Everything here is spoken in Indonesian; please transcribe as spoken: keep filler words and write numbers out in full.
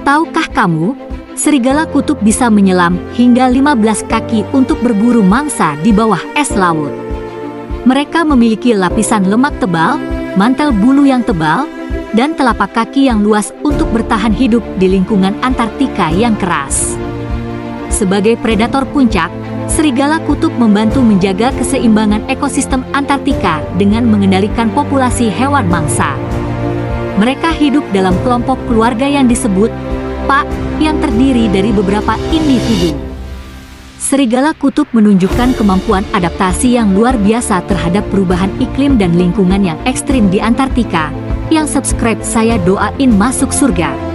Tahukah kamu, serigala kutub bisa menyelam hingga lima belas kaki untuk berburu mangsa di bawah es laut. Mereka memiliki lapisan lemak tebal, mantel bulu yang tebal, dan telapak kaki yang luas untuk bertahan hidup di lingkungan Antartika yang keras. Sebagai predator puncak, serigala kutub membantu menjaga keseimbangan ekosistem Antartika dengan mengendalikan populasi hewan mangsa. Mereka hidup dalam kelompok keluarga yang disebut Pak, yang terdiri dari beberapa individu. Serigala kutub menunjukkan kemampuan adaptasi yang luar biasa terhadap perubahan iklim dan lingkungan yang ekstrim di Antartika. Yang subscribe saya doain masuk surga.